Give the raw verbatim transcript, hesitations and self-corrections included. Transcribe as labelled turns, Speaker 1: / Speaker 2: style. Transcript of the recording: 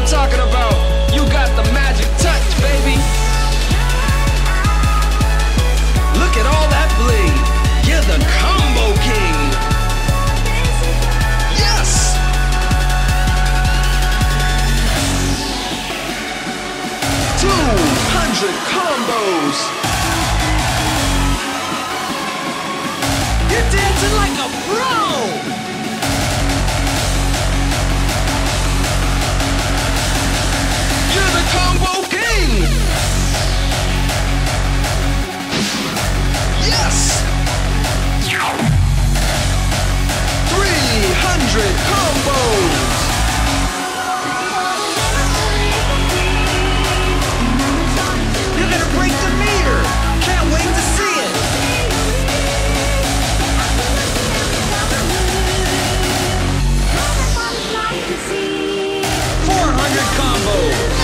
Speaker 1: talking about. You got the magic touch, baby. Look at all that bling. You're the combo king. Yes! two hundred combos. You're dancing like a pro. You're the combo king. Yes! three hundred combos. You're gonna break the meter. Can't wait to see it. four hundred combos.